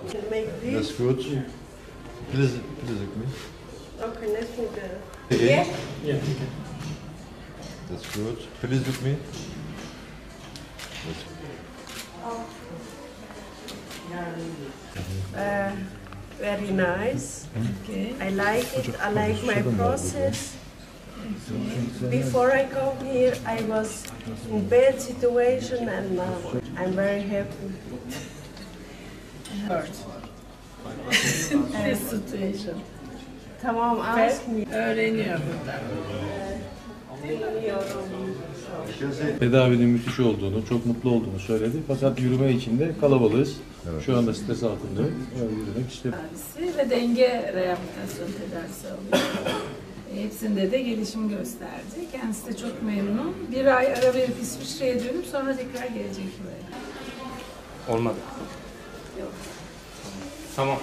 That's good. Please look me. Okay, let's do that. Yeah. Yeah. That's good. Please look me. That's Very nice. Okay. I like it. I like my process. Before I come here, I was in bad situation, and now I'm very happy. Hurt. This situation. Tamam, ask me. Öğreniyor burada. Tedavinin müthiş olduğunu, çok mutlu olduğunu söyledi. Fakat yürüme için de kalabalığız. Evet. Şu anda stres altındayım. Yürümek istemiyorum. Tedavisi ve denge rehabilitasyon tedavisi alıyor. Hepsinde de gelişim gösterdi. Kendisi de çok memnun. Bir ay ara verip İsviçre'ye dönüp sonra tekrar gelecek buraya. Olmadı. Yok. Tamam.